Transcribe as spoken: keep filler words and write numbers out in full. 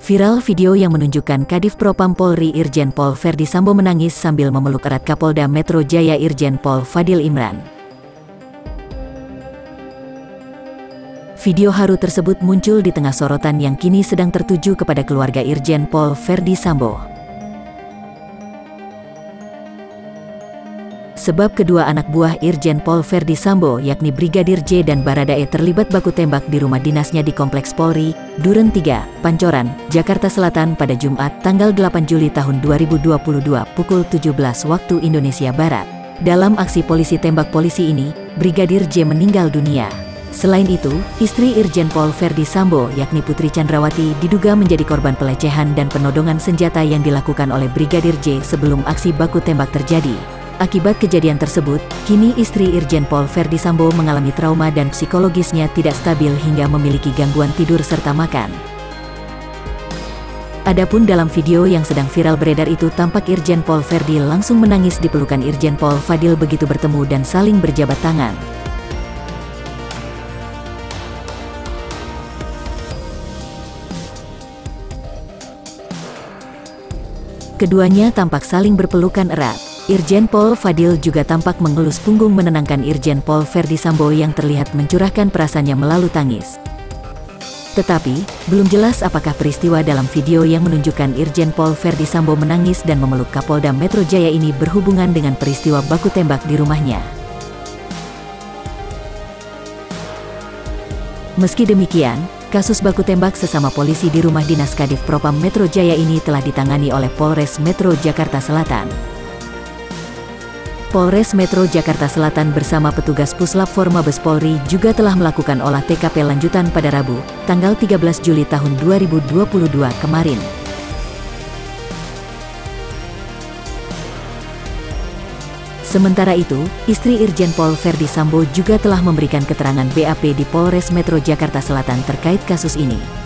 Viral video yang menunjukkan Kadif Propam Polri Irjen Pol Verdi Sambo menangis sambil memeluk erat Kapolda Metro Jaya Irjen Pol Fadil Imran. Video haru tersebut muncul di tengah sorotan yang kini sedang tertuju kepada keluarga Irjen Pol Verdi Sambo. Sebab kedua anak buah Irjen Pol Verdi Sambo yakni Brigadir J dan Baradae terlibat baku tembak di rumah dinasnya di Kompleks Polri, Duren tiga, Pancoran, Jakarta Selatan pada Jumat tanggal delapan Juli tahun dua ribu dua puluh dua pukul tujuh belas waktu Indonesia Barat. Dalam aksi polisi tembak polisi ini, Brigadir J meninggal dunia. Selain itu, istri Irjen Pol Verdi Sambo yakni Putri Chandrawati diduga menjadi korban pelecehan dan penodongan senjata yang dilakukan oleh Brigadir J sebelum aksi baku tembak terjadi. Akibat kejadian tersebut, kini istri Irjen Pol Verdi Sambo mengalami trauma dan psikologisnya tidak stabil hingga memiliki gangguan tidur serta makan. Adapun dalam video yang sedang viral beredar itu tampak Irjen Pol Verdi langsung menangis di pelukan Irjen Pol Fadil begitu bertemu dan saling berjabat tangan. Keduanya tampak saling berpelukan erat. Irjen Pol Fadil juga tampak mengelus punggung menenangkan Irjen Pol Verdi Sambo yang terlihat mencurahkan perasaannya melalui tangis. Tetapi, belum jelas apakah peristiwa dalam video yang menunjukkan Irjen Pol Verdi Sambo menangis dan memeluk Kapolda Metro Jaya ini berhubungan dengan peristiwa baku tembak di rumahnya. Meski demikian, kasus baku tembak sesama polisi di rumah dinas Kadif Propam Metro Jaya ini telah ditangani oleh Polres Metro Jakarta Selatan. Polres Metro Jakarta Selatan bersama petugas Puslap Forma Mabes Polri juga telah melakukan olah T K P lanjutan pada Rabu, tanggal tiga belas Juli tahun dua ribu dua puluh dua kemarin. Sementara itu, istri Irjen Pol Verdi Sambo juga telah memberikan keterangan B A P di Polres Metro Jakarta Selatan terkait kasus ini.